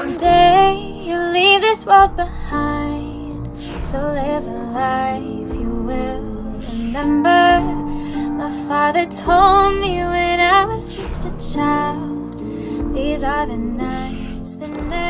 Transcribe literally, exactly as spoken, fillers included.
One day you'll leave this world behind, so live a life you will remember. My father told me when I was just a child, these are the nights that never